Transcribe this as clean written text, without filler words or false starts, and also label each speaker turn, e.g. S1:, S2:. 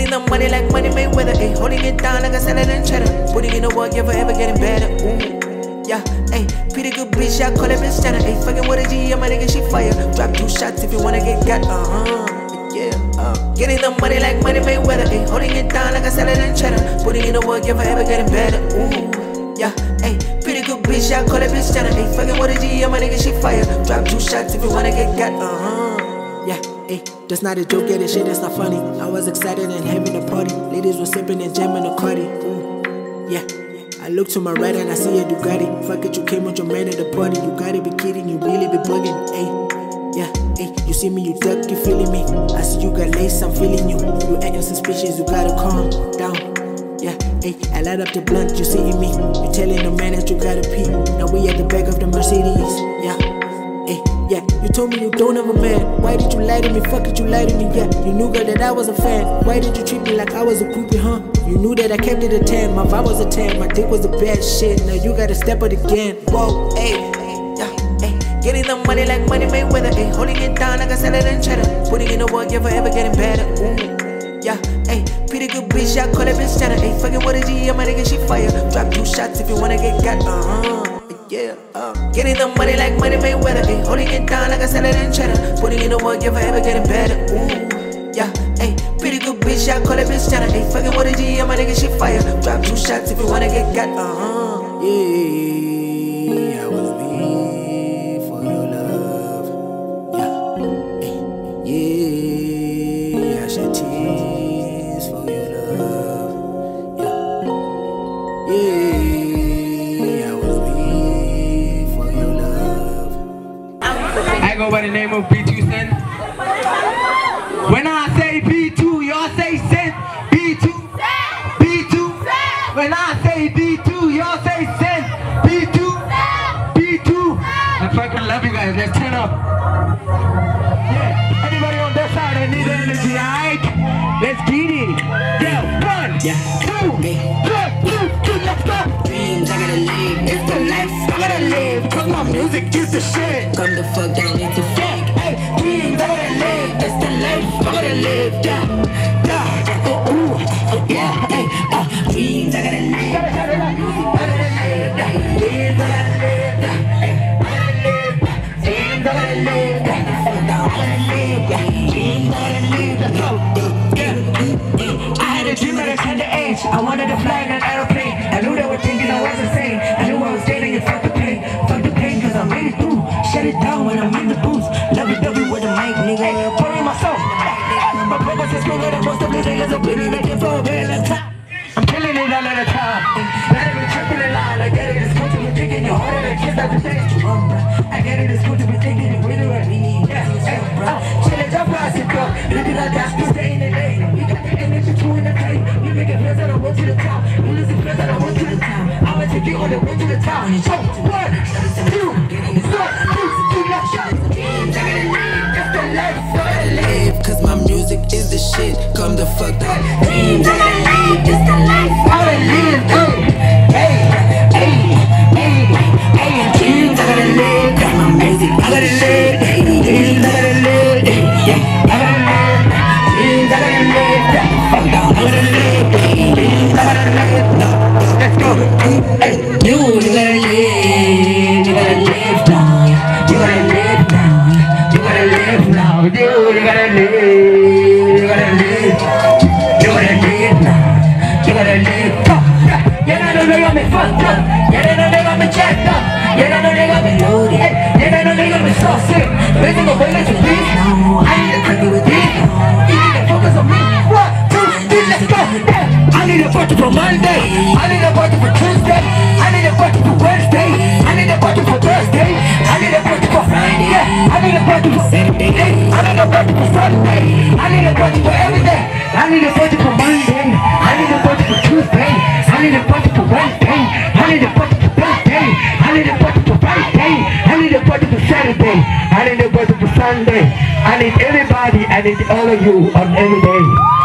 S1: Getting the money like Money Mayweather, ayy. Holding it down like a salad and cheddar. Putting in the work, yeah, forever getting better. Ooh, yeah, ayy. Pretty good bitch, I call it Miss Jenner, ayy. Fucking with a G, I'm nigga, she fire. Drop 2 shots if you wanna get got, yeah. Getting the money like Money Mayweather, ayy. Holding it down like a salad and cheddar. Putting in the work, yeah, forever getting better. Ooh, yeah, ayy. Pretty good bitch, I call it Miss Jenner, ayy. Fucking with a G, I'm nigga, she fire. Drop 2 shots if you wanna get got, yeah, ayy. That's not a joke, yeah, this shit, that's not funny. I was excited and having a party. Ladies were sipping and jamming a Cardi. Yeah. I look to my right and I see a Ducati. Fuck it, you came with your man at the party. You gotta be kidding, you really be bugging, ayy. Yeah, ayy, you see me, you duck, you feeling me. I see you got lace, I'm feeling you. You acting suspicious, you gotta calm down. Yeah, ayy, I light up the blunt, you seeing me. You telling the man that you gotta pee. Now we at the back of the Mercedes, yeah. Yeah, you told me you don't have a man. Why did you lie to me? Fuck it, you lie to me, yeah. You knew, girl, that I was a fan. Why did you treat me like I was a groupie, huh? You knew that I kept it a 10. My vibe was a 10. My dick was the bad shit. Now you gotta step it again. Whoa, ayy, yeah, ayy. Getting the money like Money Mayweather, ayy. Holding it down like a salad and cheddar. Putting in the work, yeah, forever getting better. Ooh, yeah, ayy. Pretty good bitch, I call it Miss Jenner, ayy. Fucking with a G, I'm nigga, she fire. Drop 2 shots if you wanna get got, yeah, Getting the money like Money Mayweather, ayy. Holding it down like a salad and cheddar. Putting in the work, yeah, forever getting better. Ooh, yeah, ayy. Pretty good bitch, I call it Miss Jenner, ayy. Fucking with a G, I'm nigga, she fire. Drop 2 shots if you wanna get got,
S2: yeah, I was made for your love. Yeah, yeah, I shed tears for your love. Yeah, yeah.
S3: I go by the name of B2 Cent. When I say B2, y'all say Cent. B2, B2. When I say B2, y'all say Cent. B2, B2. I fucking love you guys. Let's turn up. Yeah, anybody on that side that need energy, alright? Let's get it. Yeah, 1, 2, 3, let's go.
S4: Dreams I gotta live,
S3: It's the life I gotta live. Cause my music is the shit.
S4: come the fuck down, it's a fact.
S3: Hey, dreams I gotta live. It's the life I gotta live. Yeah, yeah, ooh, yeah, hey,
S4: Dreams I gotta live.
S3: Dreams I gotta live. Dreams I gotta live. Dreams I gotta live. I had a dream at a tender age. I wanted to fly in an aeroplane. I knew they were thinking I was insane. I knew I was dating and fuck the pain cause I made it through. Shut it down when I'm in the booth. Lovey-dovey with a mic, nigga. Pouring myself. My brothers is stronger than most of the niggas. I'm putting it in for a bit at a time. I'm killing it all at a time. Not even tripping in line. I get it, it's cool to be thinking you're harder than kids. That's the thing you run, bro. I get it, it's cool to be thinking you're really right. Chillin' up, I sit up. Living like that, still staying in lane. We got the energy to in the plane. We making plans on the road to the top. We losing plans on the road to the top. I'ma take you on the road to the top. So, 1, 2, 3, let's go.
S4: Dreams I gotta live.
S3: It's the life I gotta live.
S2: Cause my music is the shit. Come the fuck down.
S4: Dreams I gotta live. It's the life
S3: I gotta live. Hey, hey, hey, hey. Dreams I gotta live. Cause my music I gotta live. Dreams I gotta live. Yeah, I gotta live. Dreams I gotta live. Fuck down. I gotta live. Dreams I gotta live. Let's go. Hey,
S4: You gotta live. You gotta live now.
S3: you gotta live now. You gotta live now. You gotta live. You gotta live. You gotta live now. You gotta live. Yeah, no, they got me fucked up. Yeah, no, they got me jacked up. Yeah, no, they got me loaded. Yeah, no, they got me so sick. Raising the way that you beat. I need a cookie with this. You need to focus on me. 1, 2, 3, let's go. I need a party for Monday. I need a party for Tuesday. I need a party for Wednesday. I need a party for Thursday. I need a party for Friday. I need a party for Saturday. I need a party for Sunday. I need a party for every day. I need a party for Monday. I need a party for Tuesday. I need a party for Wednesday. I need a party for Thursday. I need a party for Friday. I need a party for Saturday. I need a party for Sunday. I need everybody. I need all of you on every day.